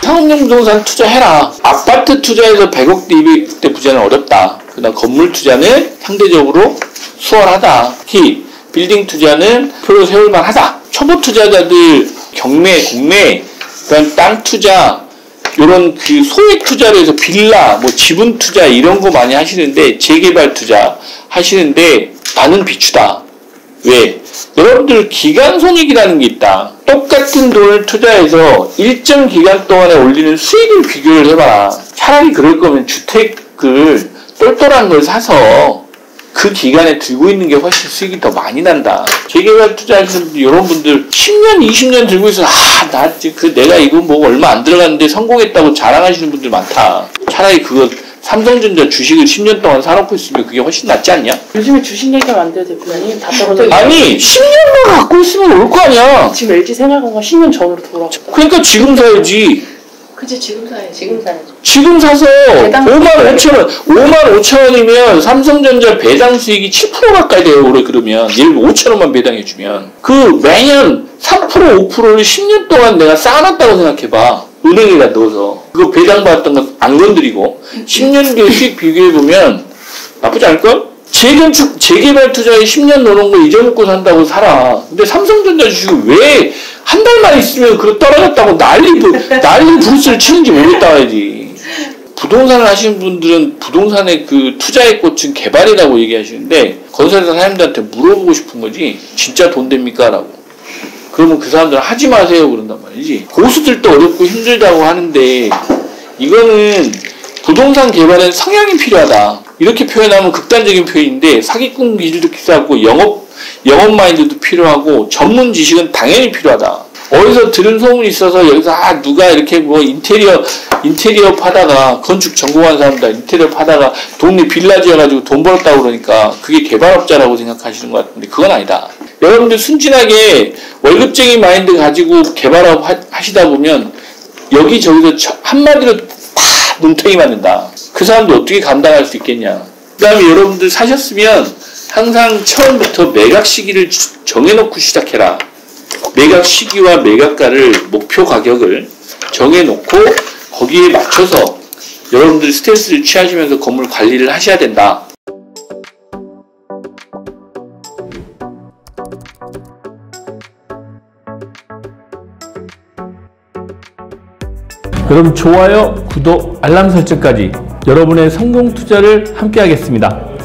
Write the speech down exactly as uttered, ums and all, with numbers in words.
상업용 부동산 투자해라. 아파트 투자에서 백억 대 이백 대 부자는 어렵다. 그다음 건물 투자는 상대적으로 수월하다. 특히 빌딩 투자는 표로 세울만 하다. 초보 투자자들 경매, 공매, 그다음 땅 투자, 요런 그 소액 투자로 해서 빌라, 뭐 지분 투자 이런 거 많이 하시는데, 재개발 투자 하시는데 나는 비추다. 왜? 여러분들 기간 손익이라는 게 있다. 똑같은 돈을 투자해서 일정 기간 동안에 올리는 수익을 비교를 해봐라. 차라리 그럴 거면 주택을 똘똘한 걸 사서 그 기간에 들고 있는 게 훨씬 수익이 더 많이 난다. 재개발 투자하시는 이런 분들 십 년, 이십 년 들고 있어서 아, 나 그 내가 이거 뭐 얼마 안 들어갔는데 성공했다고 자랑하시는 분들 많다. 차라리 그거 삼성전자 주식을 십 년 동안 사놓고 있으면 그게 훨씬 낫지 않냐? 요즘에 주식 얘기하면 안 돼요, 대표님. 다 떨어져. 아니, 십 년만 갖고 있으면 올 거 아니야. 지금 엘지생활건강 십 년 전으로 돌아갔다. 그러니까 지금 사야지. 그치, 지금 사야지. 지금 사야지. 지금 사서 오만 오천 원, 오만 오천 원이면 삼성전자 배당 수익이 칠 퍼센트 가까이 돼요, 올해 그러면. 예를 들어 오천 원만 배당해주면. 그 매년 삼 퍼센트, 오 퍼센트를 십 년 동안 내가 쌓아놨다고 생각해봐. 은행에다 넣어서. 그거 배당 받았던 거 안 건드리고. 십 년 뒤에 수익 비교해보면 나쁘지 않을걸? 재건축, 재개발 투자에 십 년 넣어놓은 거 잊어먹고 산다고 살아. 근데 삼성전자 주식을 왜 한 달만 있으면 그거 떨어졌다고 난리, 난리 부르스를 치는지 모르겠다 해야지. 부동산을 하시는 분들은 부동산의 그 투자의 꽃은 개발이라고 얘기하시는데, 건설회사 사장님들한테 물어보고 싶은 거지, 진짜 돈 됩니까? 라고. 그러면 그 사람들은 하지 마세요. 그런단 말이지. 고수들도 어렵고 힘들다고 하는데, 이거는 부동산 개발엔 성향이 필요하다. 이렇게 표현하면 극단적인 표현인데, 사기꾼 기질도 필요하고, 영업, 영업 마인드도 필요하고, 전문 지식은 당연히 필요하다. 어디서 들은 소문이 있어서 여기서 아 누가 이렇게 뭐 인테리어 인테리어 파다가, 건축 전공한 사람들 인테리어 파다가 동네 빌라 지어가지고 돈 벌었다고 그러니까 그게 개발업자라고 생각하시는 것 같은데 그건 아니다. 여러분들 순진하게 월급쟁이 마인드 가지고 개발업 하, 하시다 보면 여기저기서 한마디로 다 눈탱이 맞는다. 그 사람도 어떻게 감당할 수 있겠냐. 그 다음에 여러분들 사셨으면 항상 처음부터 매각 시기를 정해놓고 시작해라. 매각 시기와 매각가를, 목표 가격을 정해놓고 거기에 맞춰서 여러분들이 스트레스를 취하시면서 건물 관리를 하셔야 된다. 그럼 좋아요, 구독, 알람 설정까지 여러분의 성공 투자를 함께 하겠습니다.